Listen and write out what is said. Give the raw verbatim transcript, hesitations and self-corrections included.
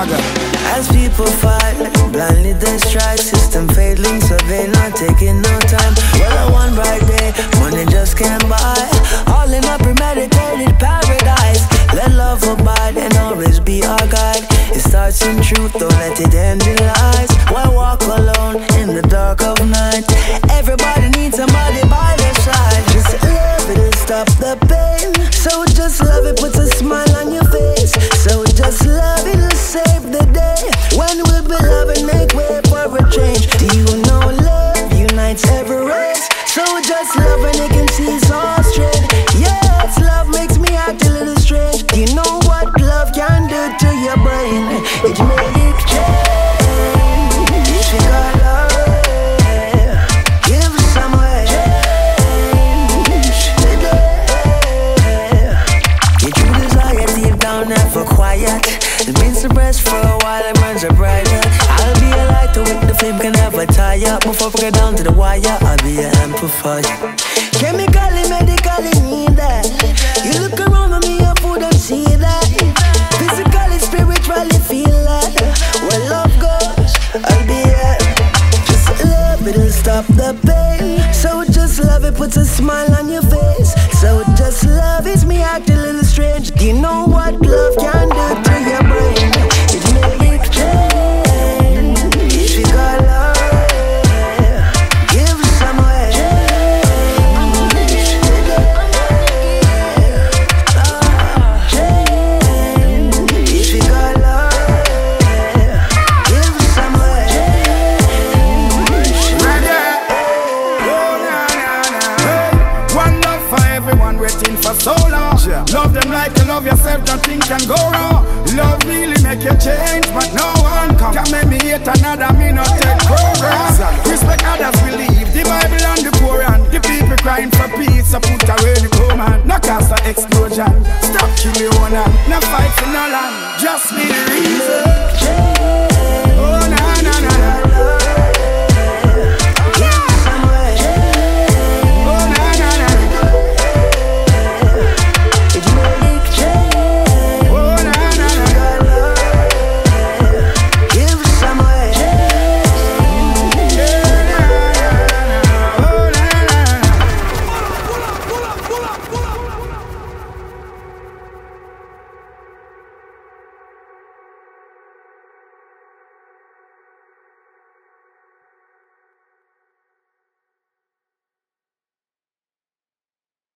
Gaga. As people fight, blindly they strike, system failing, so they not taking no time. Well, a one bright day, money just can't buy. All in a premeditated paradise. Let love abide and always be our guide. It starts in truth, don't let it end in lies. Why walk alone in the dark of night? Everybody needs somebody by their side. Just love it and stop the pain. So just love it, puts a smile on your face. So just love it and save the day. When we'll be loving, make way for a change. Do you know love unites every race? So just love and you can see it's all straight. Yes, love makes me act a little strange. Do you know what love can do to your brain? It made it change. If you got love, give some way. Change today. Your true desire deep down, never quiet. It's been suppressed for a while, it burns up brighter. I'll be a light to whip the flame can never tire. Before we get down to the wire, I'll be an amplifier. Chemically, medically need that. You look around me, your food and see that. Physically, spiritually feel that. Where love goes, I'll be at. Just love it and stop the pain. So just love it, puts a smile on your face. So just love is me act a little strange. Do you know what love can do to your brain? It made it change. If you got love, give some way. Change. If you got love, give some way. One love for everyone waiting for so long. Love them like you love yourself, nothing can go wrong. Love really make you change, but no one come. Can make me hate another, me not take program.